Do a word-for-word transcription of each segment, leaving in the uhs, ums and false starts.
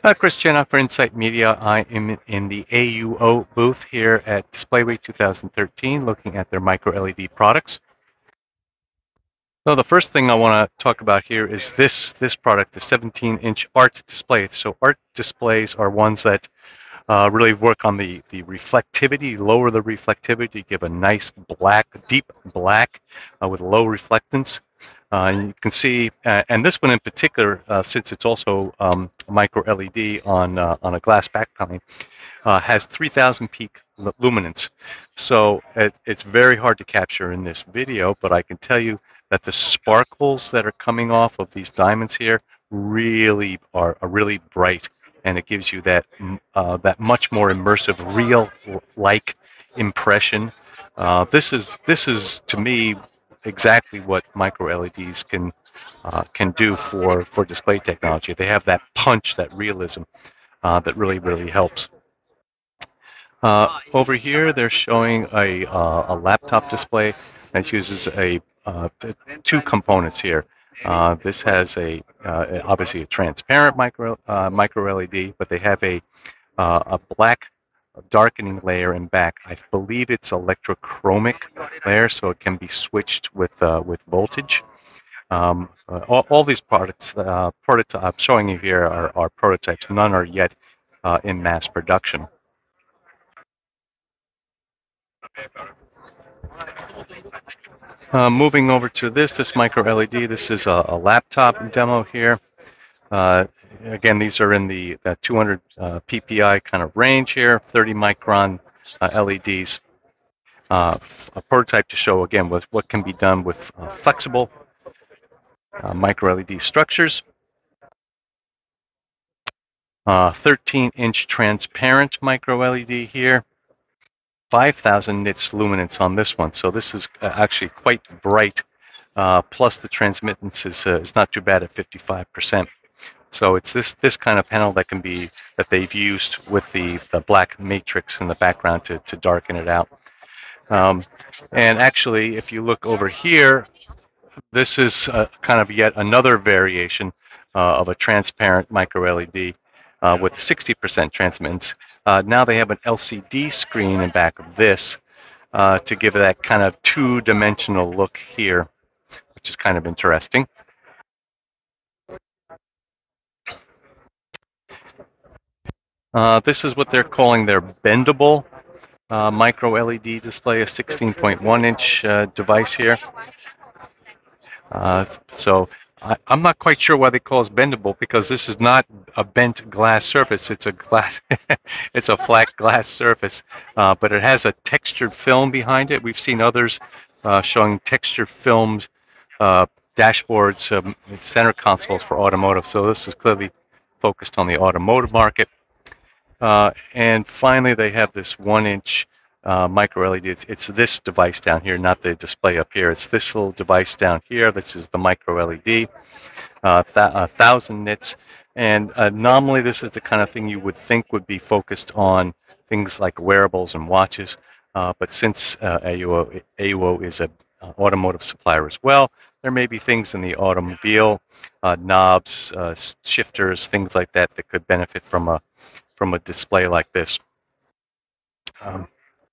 Uh, Chris Chenok for Insight Media. I am in the A U O booth here at Display Week two thousand thirteen, looking at their micro L E D products. So the first thing I want to talk about here is this this product, the seventeen inch art display. So art displays are ones that uh, really work on the the reflectivity, lower the reflectivity, give a nice black, deep black uh, with low reflectance. Uh, and you can see, uh, and this one in particular, uh, since it's also um, micro L E D on uh, on a glass backplane, uh, has three thousand peak luminance. So it, it's very hard to capture in this video, but I can tell you that the sparkles that are coming off of these diamonds here really are, are really bright, and it gives you that uh, that much more immersive, real-like impression. Uh, this is this is to me exactly what micro L E Ds can uh, can do for for display technology. They have that punch, that realism uh, that really really helps. Uh, over here, they're showing a, uh, a laptop display that uses a uh, two components here. Uh, this has a uh, obviously a transparent micro uh, micro L E D, but they have a uh, a black darkening layer in back. I believe it's electrochromic layer, so it can be switched with uh, with voltage. Um, uh, all, all these products, uh, prototype I'm showing you here are, are prototypes. None are yet uh, in mass production. Uh, moving over to this, this micro L E D, this is a, a laptop demo here. Uh, again, these are in the, the two hundred uh, P P I kind of range here, thirty micron uh, L E Ds. Uh, a prototype to show, again, with what can be done with uh, flexible uh, micro L E D structures. Uh, thirteen inch transparent micro L E D here. five thousand nits luminance on this one, so this is uh, actually quite bright. Uh, plus the transmittance is, uh, is not too bad at fifty-five percent. So it's this this kind of panel that can be that they've used with the, the black matrix in the background to, to darken it out. Um, and actually, if you look over here, this is uh, kind of yet another variation uh, of a transparent micro L E D uh, with sixty percent transmittance. Uh, now they have an L C D screen in back of this uh, to give that kind of two-dimensional look here, which is kind of interesting. Uh, this is what they're calling their bendable uh, micro L E D display, a sixteen point one inch uh, device here. Uh, so I, I'm not quite sure why they call it bendable, because this is not a bent glass surface. It's a glass, it's a flat glass surface, uh, but it has a textured film behind it. We've seen others uh, showing textured films, uh, dashboards, um, center consoles for automotive. So this is clearly focused on the automotive market. Uh, and finally, they have this one-inch uh, micro L E D. It's, it's this device down here, not the display up here. It's this little device down here. This is the micro L E D, uh, th a thousand nits. And uh, normally, this is the kind of thing you would think would be focused on things like wearables and watches. Uh, but since uh, A U O, A U O is an uh, automotive supplier as well, there may be things in the automobile, uh, knobs, uh, shifters, things like that that could benefit from a from a display like this. Um,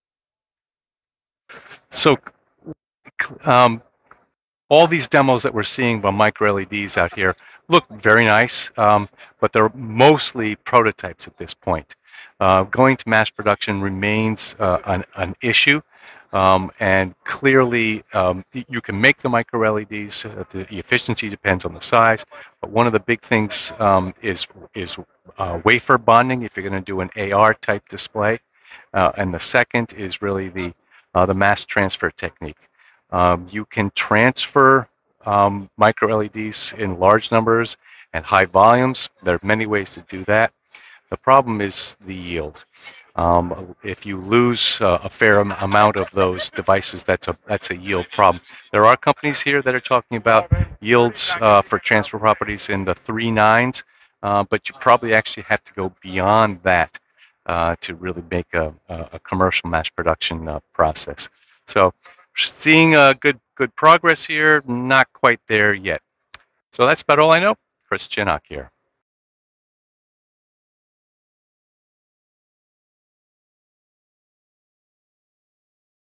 so um, all these demos that we're seeing by micro L E Ds out here look very nice, um, but they're mostly prototypes at this point. Uh, going to mass production remains uh, an, an issue. Um, and clearly, um, you can make the micro L E Ds. Uh, the, the efficiency depends on the size. But one of the big things um, is is uh, wafer bonding if you're going to do an A R type display. Uh, and the second is really the uh, the mass transfer technique. Um, you can transfer um, micro L E Ds in large numbers and high volumes. There are many ways to do that. The problem is the yield. Um, if you lose uh, a fair amount of those devices, that's a that's a yield problem. There are companies here that are talking about yields uh, for transfer properties in the three nines, uh, but you probably actually have to go beyond that uh, to really make a, a commercial mass production uh, process. So, seeing uh, good good progress here, not quite there yet. So that's about all I know. Chris Chenok here.